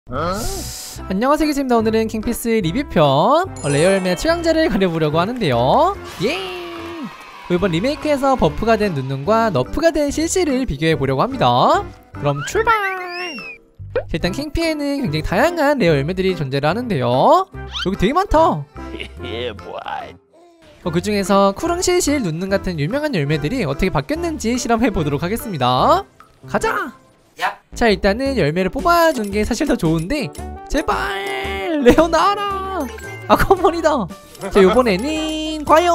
안녕하세요, 기수입니다. 오늘은 킹피스 리뷰편 레어 열매 최강자를 가려보려고 하는데요. 예! 이번 리메이크에서 버프가 된 눈눈과 너프가 된 실시를 비교해보려고 합니다. 그럼 출발! 일단 킹피에는 굉장히 다양한 레어 열매들이 존재를 하는데요. 여기 되게 많다. 그 중에서 쿠릉, 실실, 눈눈 같은 유명한 열매들이 어떻게 바뀌었는지 실험해보도록 하겠습니다. 가자! 자, 일단은 열매를 뽑아주는 게 사실 더 좋은데 제발 레어 나와라! 아, 커먼이다! 자, 요번에는 과연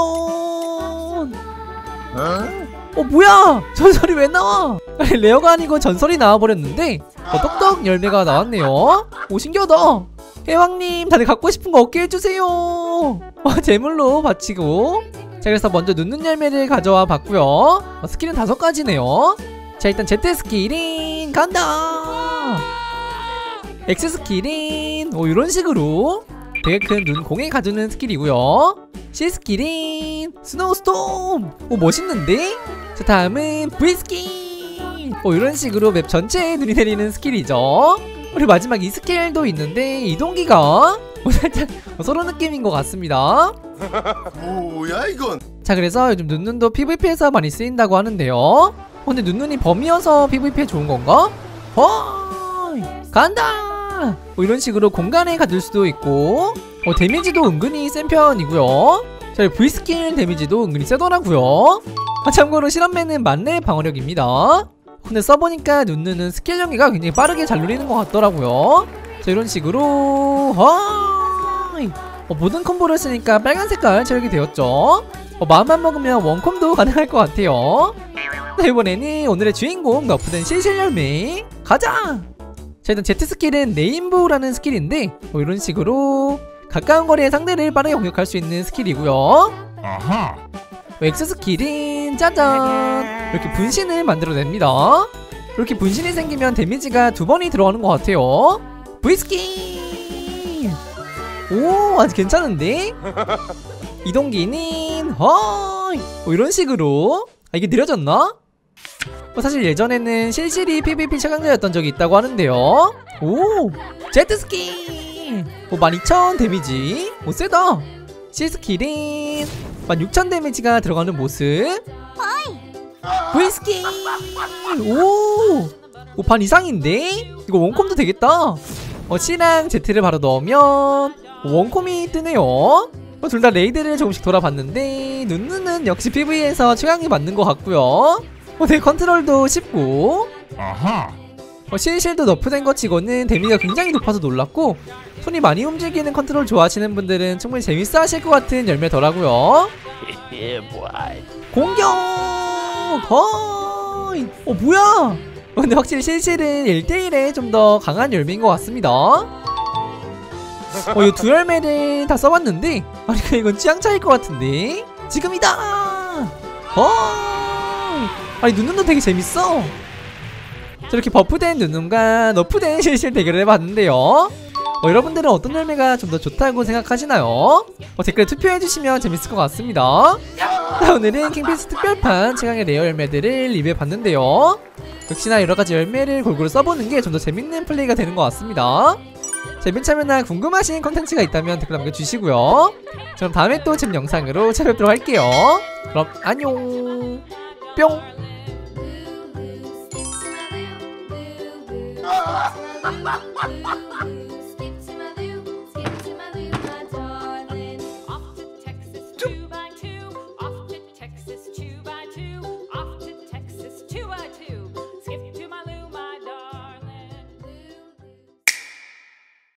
뭐야! 전설이 왜 나와! 아니, 레어가 아니고 전설이 나와버렸는데 떡떡 열매가 나왔네요. 오, 신기하다! 해왕님, 다들 갖고 싶은 거 얻게 해주세요! 제물로 바치고. 자, 그래서 먼저 눈눈 열매를 가져와 봤고요. 스킬은 5가지네요 자, 일단 Z 스킬인 간다! X 스킬인 이런 식으로 되게 큰 눈공에 가두는 스킬이고요. C 스킬인 스노우 스톰! 오, 멋있는데? 자, 다음은 V 스킬! 이런 식으로 맵 전체에 눈이 내리는 스킬이죠. 그리고 마지막 이 스킬도 있는데 이동기가 살짝 서로 느낌인 것 같습니다. 뭐야 이건? 자, 그래서 요즘 눈눈도 PVP에서 많이 쓰인다고 하는데요. 근데 눈눈이 범이어서 PVP에 좋은 건가? 간다! 이런 식으로 공간에 가둘 수도 있고 데미지도 은근히 센 편이고요. 자, V스킬 데미지도 은근히 세더라고요. 참고로 실험맨은 만렙 방어력입니다. 근데 써보니까 눈눈은 스킬 연계가 굉장히 빠르게 잘 누리는 것 같더라고요. 자, 이런 식으로 모든 콤보를 쓰니까 빨간 색깔 체력이 되었죠. 마음만 먹으면 원콤도 가능할 것 같아요. 자, 이번에는 오늘의 주인공 너프된 실실 열매 가자! 자, 일단 Z 스킬은 레인보우라는 스킬인데 이런 식으로 가까운 거리의 상대를 빠르게 공격할 수 있는 스킬이고요. X 스킬은 짜잔! 이렇게 분신을 만들어냅니다. 이렇게 분신이 생기면 데미지가 2번이 들어가는 것 같아요. V 스킬! 오, 아주 괜찮은데? 이동기는 이런 식으로 이게 느려졌나? 사실 예전에는 실실이 PVP 최강자였던 적이 있다고 하는데요. 오! Z 스킬! 12,000 데미지. 오, 세다! C 스킬은 16,000 데미지가 들어가는 모습. V 스킬! 오! 반 이상인데? 이거 원콤도 되겠다. C랑 Z를 바로 넣으면 원콤이 뜨네요. 둘 다 레이드를 조금씩 돌아봤는데 눈눈은 역시 PV에서 최강이 맞는 것 같고요. 되게 컨트롤도 쉽고 실실도 너프된 것 치고는 데미지가 굉장히 높아서 놀랐고 손이 많이 움직이는 컨트롤 좋아하시는 분들은 충분히 재밌어 하실 것 같은 열매더라고요. 공격! 뭐야! 근데 확실히 실실은 1대1에 좀 더 강한 열매인 것 같습니다. 이 두 열매를 다 써봤는데 이건 취향 차이일 것 같은데 지금이다! 아니, 눈눈도 되게 재밌어. 저렇게 버프된 눈눈과 너프된 실실 대결을 해봤는데요. 여러분들은 어떤 열매가 좀 더 좋다고 생각하시나요? 댓글에 투표해주시면 재밌을 것 같습니다. 자, 오늘은 킹피스 특별판 최강의 레어 열매들을 리뷰해봤는데요. 역시나 여러가지 열매를 골고루 써보는 게 좀 더 재밌는 플레이가 되는 것 같습니다. 재밌는 참여나 궁금하신 컨텐츠가 있다면 댓글 남겨주시고요. 그럼 다음에 또 재밌는 영상으로 찾아뵙도록 할게요. 그럼 안녕 뿅.